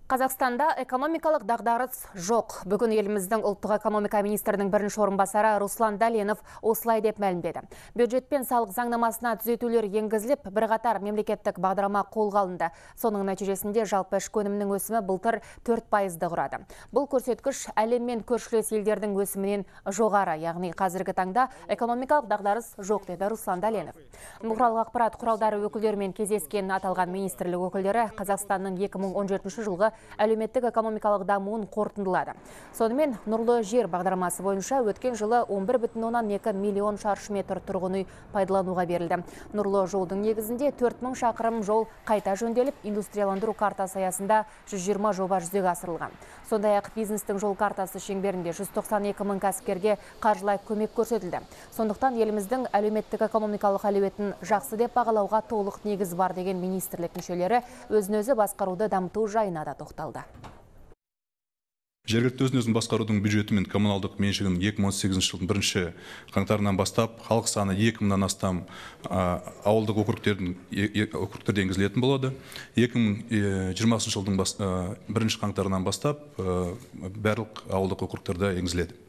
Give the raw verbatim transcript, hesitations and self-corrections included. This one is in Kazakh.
Қазақстанда экономикалық дағдарыс жоқ. Бүгін еліміздің ұлттық экономика министрінің бірінші орынбасары Руслан Дәленов осылай деп мәлімдеді. Бюджет пен салық заңнамасына түзетулер енгізіліп, бірқатар мемлекеттік бағдарлама қолға алынды. Соның нәтижесінде жалпы ішкі өнімнің өсімі былтыр төрт пайызды құрады. Бұл көрсеткіш әлем мен көршілес елдердің өсімінен жоғары, яғни қазіргі таңда экономикалық дағдарыс жоқ, деді Руслан Дәленов. Бұқаралық ақпарат құралдары өкілдерімен кездескен аталған министрлік өкілдері Қазақстанның екі мың он жетінші жылғы әлеуметтік экономикалық дамуын қорытындылады. Сонымен нұрлы жер бағдарламасы бойынша өткен жылы он бір бүтін оннан екі миллион шаршы метр тұрғын үй пайдалануға берілді. Нұрлы жолдың негізінде төрт мың шақырым жол қайта жөнделіп, индустрияландыру картасы аясында жүз жиырма жоба жүзеге асырылған. Сондай-ақ бизнестің жол картасы шеңберінде жүз тоқсан екі мың кәсіпкерге қаржылай көмек көрсетілді. Сондықтан еліміздің әлеуметтік экономикалық әлеуетін жақсы деп бағалауға толық негіз бар деген министрлік мүшелері өзін-өзі басқаруды дамыту жайына да тоқталды. Жергілікті өзін-өзін басқарудың бюджеті мен коммуналдық меншігін екі мың он сегізінші жылдың бірінші қаңтарынан бастап халық саны екі мыңнан астам ауылдық округтердің округтерде енгізілетін болады. екі мың жиырмасыншы жылдың бірінші қаңтарынан бастап барлық ауылдық округтерде енгізіледі.